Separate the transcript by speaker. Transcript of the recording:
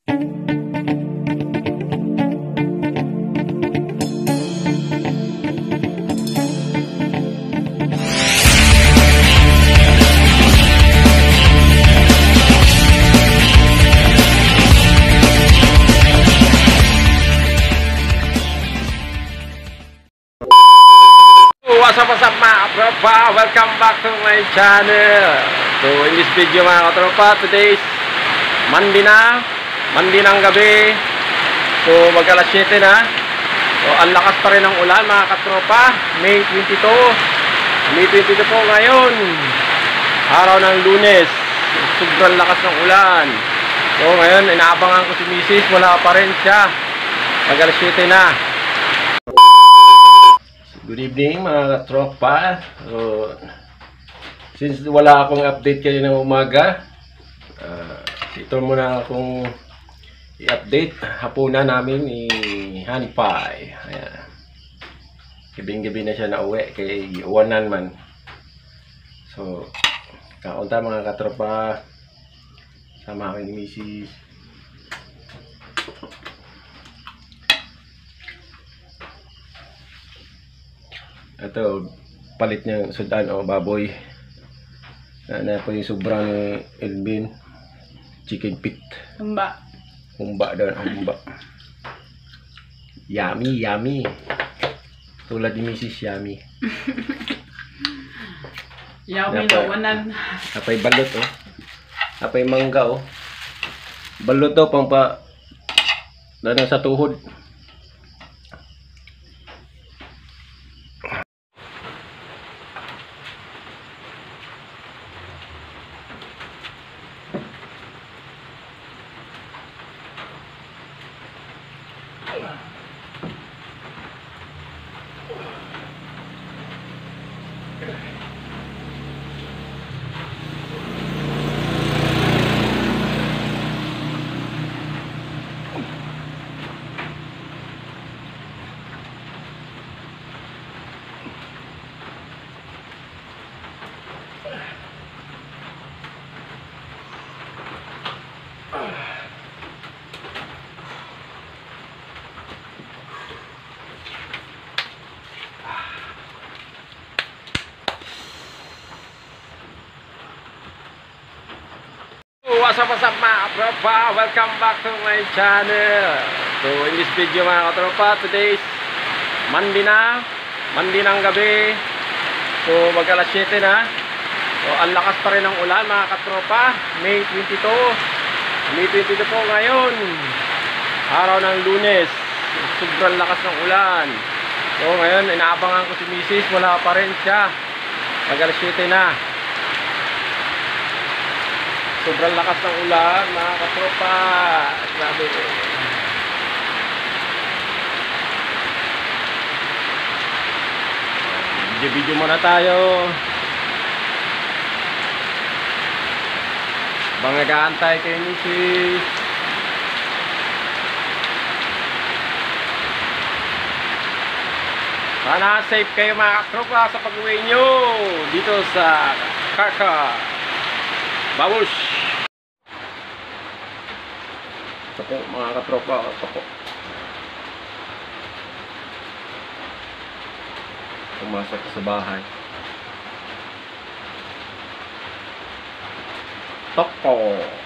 Speaker 1: What's up mga katropa? Welcome back to my channel. So in this video mga katropa, today is Monday ng gabi. So mag-alas 7 na. So ang lakas pa rin ng ulan mga katropa. May 22 po ngayon, araw ng Lunes. Sobrang lakas ng ulan. So ngayon inaabangan ko si Mrs. Wala pa rin siya. Mag-alas 7 na. Good evening mga katropa. So, since wala akong update kayo ng umaga, ito muna akong i-update. Hapunan namin ni Hanpay. Ayan. Gabing-gabi na siya na uwi kay iwanan man. So, kaunta mga katropa, sama kami ni Mrs. Ito, palit niya sudan o baboy. Na po yung sobrang Elvin. Chicken pit.
Speaker 2: Humba.
Speaker 1: Humba daw, humba. Yummy, yummy. Tulad ni Mrs. Yummy.
Speaker 2: Yummy na wanan.
Speaker 1: Apay balot oh. Apay mangga oh. Balot daw pang pa danang sa tuhod. What's up mga katropa? Welcome back to my channel. So in this video mga katropa, today is Monday ng gabi. So mag-alas 7 na. So ang lakas pa rin ng ulan mga katropa. May 22 po ngayon, araw ng Lunes. Sobrang lakas ng ulan. So ngayon inaabangan ko si Mrs. Wala pa rin siya. Mag-alas 7 na. Sobrang lakas ng ulan mga katropa. Grabe. Video muna tayo. Bang nag-aantay kay Mrs. Sana safe kayo mga katropa sa pag-uwi nyo dito sa Kaka Babush. Ito po mga katropa, ito po. Pumasok sa bahay. Toko.